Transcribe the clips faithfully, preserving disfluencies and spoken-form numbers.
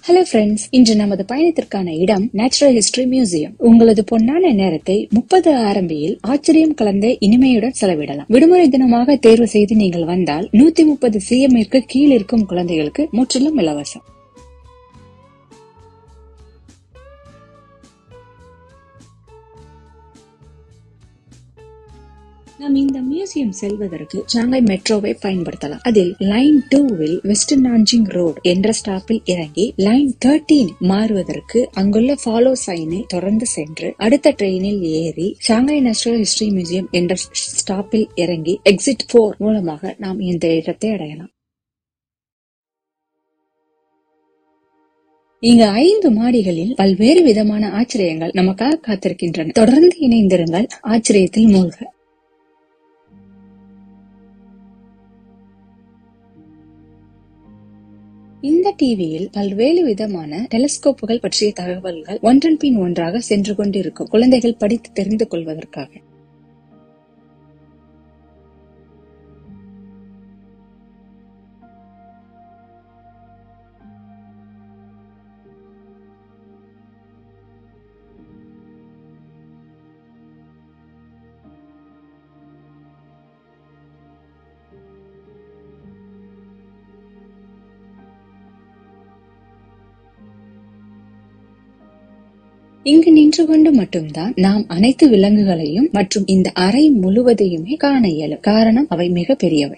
Hello friends, இன்று நமது பயணத்திற்கான இடம் நேச்சுரல் ஹிஸ்டரி மியூசியம். உங்களது பொன்னான நேரத்தை முப்பது ஆரம்பியில் ஆச்சரியம் கலந்த இனிமையுடன் செலவிடலாம். விடுமுறை தினமாக தேர்வு செய்து நீங்கள் வந்தால் நூத்தி முப்பது சிஎம்மிற்கு கீழ் இருக்கும் குழந்தைகளுக்கு முற்றிலும் இலவசம். நாம் இந்த மியூசியம் செல்வதற்கு சாங்காய் மெட்ரோவை பயன்படுத்தலாம். அதில் லைன் டூவில் வெஸ்ட் நான்ஜிங் ரோடு என்ற ஸ்டாப்பில் இறங்கி லைன் தேர்ட்டீன் மாறுவதற்கு அங்குள்ள ஃபாலோ சைனை தொடர்ந்து சென்று அடுத்த ட்ரெயினில் ஏறி சாங்காய் நேச்சுரல் ஹிஸ்டரி மியூசியம் என்ற ஸ்டாப்பில் இறங்கி எக்ஸிட் போர் மூலமாக நாம் இந்த இடத்தை அடையலாம். இங்கு ஐந்து மாடிகளில் பல்வேறு விதமான ஆச்சரியங்கள் நமக்காக காத்திருக்கின்றன. தொடர்ந்து இணைந்திருங்கள், ஆச்சரியத்தில் மூழ்க. இந்த டிவியில் பல்வேறு விதமான டெலிஸ்கோப்புகள் பற்றிய தகவல்கள் ஒன்றன் பின் ஒன்றாக சென்று கொண்டிருக்கும், குழந்தைகள் படித்து தெரிந்து கொள்வதற்காக. இங்கு நின்று கொண்டு மட்டும்தான் நாம் அனைத்து விலங்குகளையும் மற்றும் இந்த அறை முழுவதையுமே காண இயலும். காரணம், அவை மிக பெரியவை.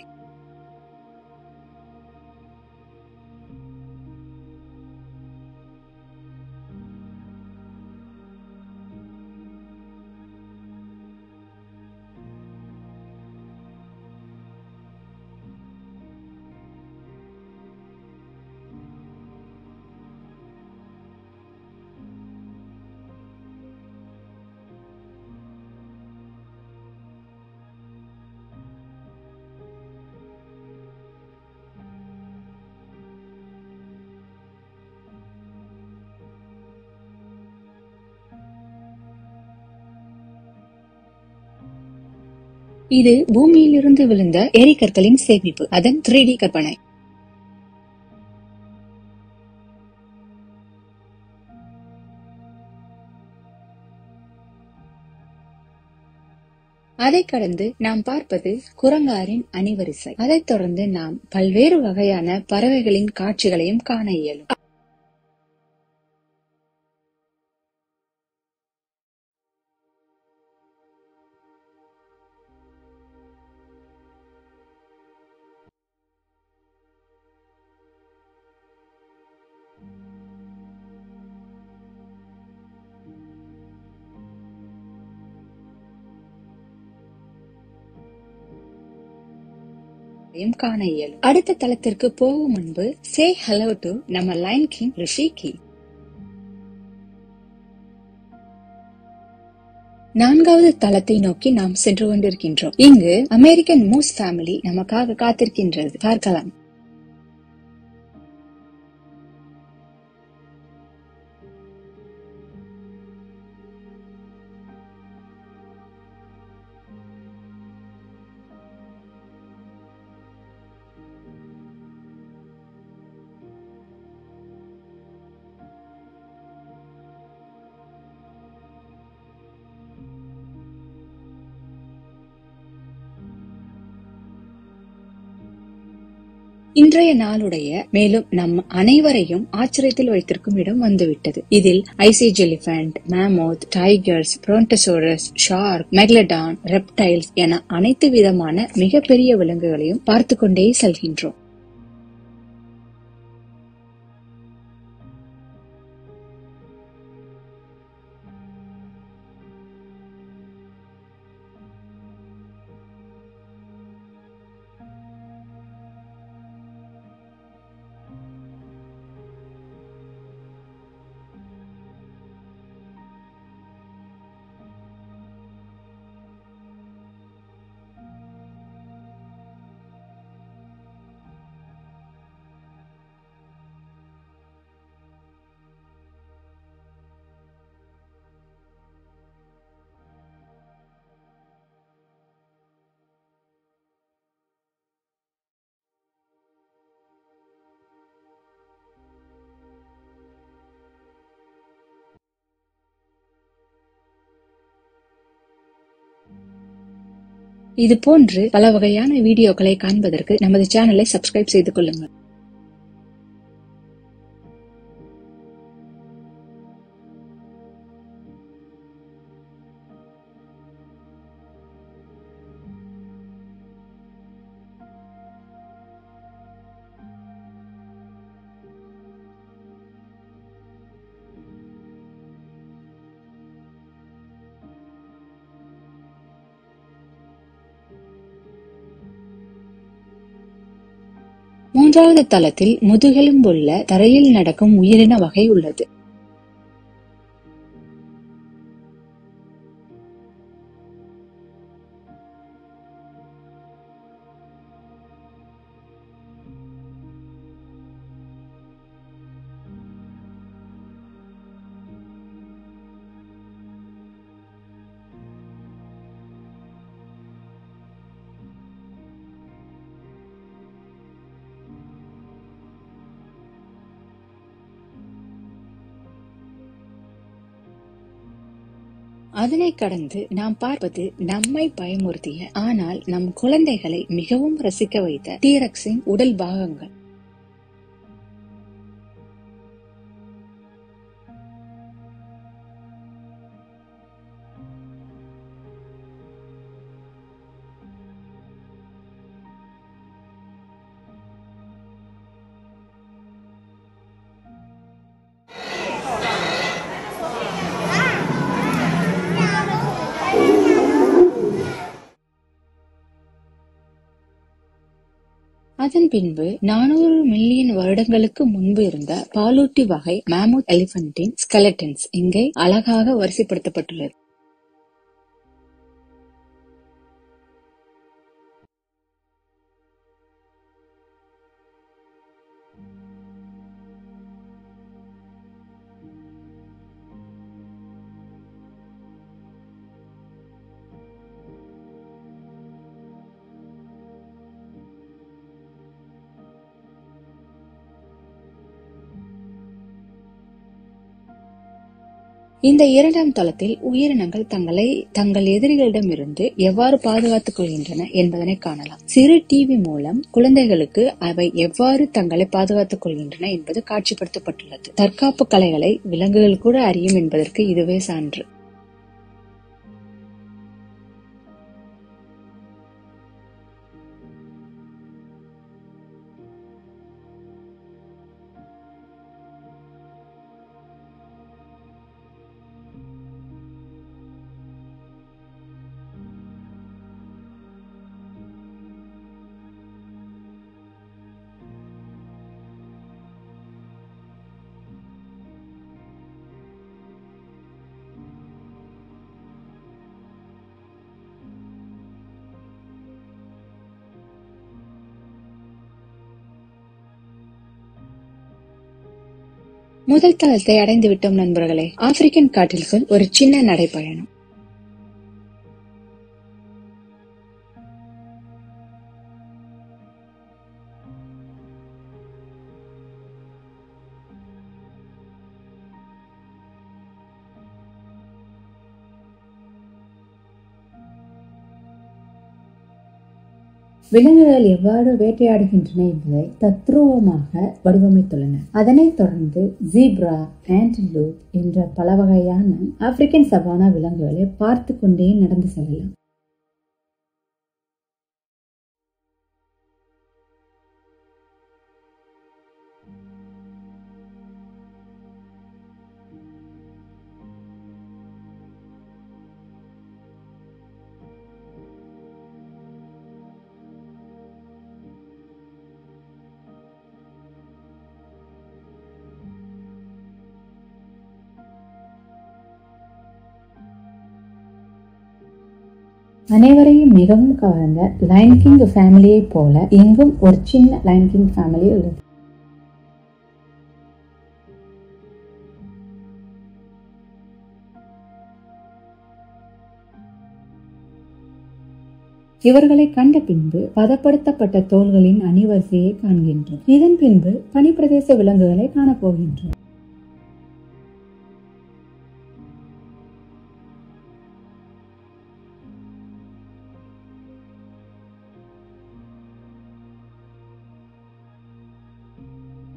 இது பூமியிலிருந்து விழுந்த எரிகற்களின் சேமிப்பு, அதன் த்ரீ டி கற்பனை. அதை கடந்து நாம் பார்ப்பது குரங்காரின் அணிவரிசை. அதைத் தொடர்ந்து நாம் பல்வேறு வகையான பறவைகளின் காட்சிகளையும் காண இயலும். காண இயலும். அடுத்த தளத்திற்கு போகும் முன்பு சே ஹலோ டு நம்ம லைன் கிங் ரிஷிகி. நான்காவது தளத்தை நோக்கி நாம் சென்று கொண்டிருக்கின்றோம். இங்கு அமெரிக்கன் மூஸ் ஃபேமிலி நமக்காக காத்திருக்கின்றது, பார்க்கலாம். இன்றைய நாளுடைய மேலும் நம் அனைவரையும் ஆச்சரியத்தில் வைத்திருக்கும் இடம் வந்துவிட்டது. இதில் ice age elephant, mammoth, tigers, brontosaurus, shark, megalodon, reptiles என அனைத்து விதமான மிகப்பெரிய விலங்குகளையும் பார்த்து கொண்டே செல்கின்றோம். இது போன்று பல வகையான வீடியோக்களை காண்பதற்கு நமது சேனலை சப்ஸ்கிரைப் செய்து கொள்ளுங்கள். மூன்றாவது தளத்தில் முதுகெலும்புள்ள தரையில் நடக்கும் உயிரின வகை உள்ளது. அதனை கடந்து நாம் பார்ப்பது நம்மை பயமுறுத்திய ஆனால் நம் குழந்தைகளை மிகவும் ரசிக்க வைத்த டீரக்ஸின் உடல் பாகங்கள். அதன் பின்பு நானூறு மில்லியன் வருடங்களுக்கு முன்பு இருந்த பாலூட்டி வகை மேமூத் எலிபென்டின் ஸ்கெலட்டன்ஸ் இங்கே அழகாக வரிசைப்படுத்தப்பட்டுள்ளது. இந்த இரண்டாம் தளத்தில் உயிரினங்கள் தங்களை தங்கள் எதிரிகளிடமிருந்து எவ்வாறு பாதுகாத்துக் கொள்கின்றன என்பதனை காணலாம். சிறு டிவி மூலம் குழந்தைகளுக்கு அவை எவ்வாறு தங்களை பாதுகாத்துக் கொள்கின்றன என்பது காட்சிப்படுத்தப்பட்டுள்ளது. தற்காப்பு கலைகளை விலங்குகள் கூட அறியும் என்பதற்கு இதுவே சான்று. முதல் தளத்தை அடைந்து விட்டோம் நண்பர்களே. ஆப்பிரிக்கன் காட்டில்கள் ஒரு சின்ன நடைப்பயணம். விலங்குகள் எவ்வாறு வேட்டையாடுகின்றன என்பதை தத்ரூபமாக வடிவமைத்துள்ளனர். அதனைத் தொடர்ந்து ஜீப்ரா, ஆன்டிலோப் என்ற பல வகையான ஆப்பிரிக்கன் சவானா விலங்குகளை பார்த்து கொண்டே நடந்து செல்லலாம். அனைவரையும் மிகவும் கவர்ந்த லயன் கிங் ஃபேமிலியை போல இங்கும் ஒரு சின்ன லயன் கிங் ஃபேமிலி உள்ளது. இவர்களை கண்ட பின்பு பதப்படுத்தப்பட்ட தோள்களின் அணிவரிசையை காண்கின்றோம். இதன் பின்பு பனிப்பிரதேச விலங்குகளை காணப்போகின்றோம்.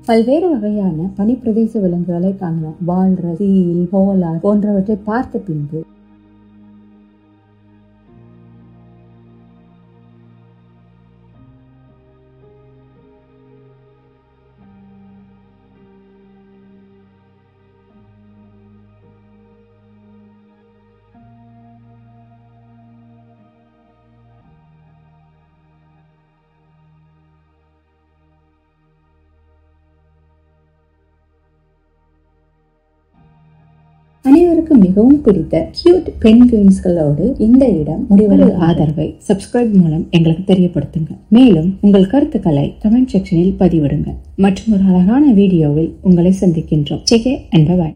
பல்வேறு வகையான பனிப்பிரதேச விலங்குகளை காணலாம். வால்ரஸ், சீல், போலார் போன்றவற்றை பார்த்த பின்பு அனைவருக்கும் மிகவும் பிடித்த கியூட் பென்குயின்ஸ்களோடு இந்த இடம் முடிவடைய ஆதரவை சப்ஸ்கிரைப் மூலம் எங்களுக்கு தெரியப்படுத்துங்க. மேலும் உங்கள் கருத்துக்களை கமெண்ட் செக்ஷனில் பதிவிடுங்க. மற்றும் ஒரு அழகான வீடியோவில் உங்களை சந்திக்கின்றோம். Check and by.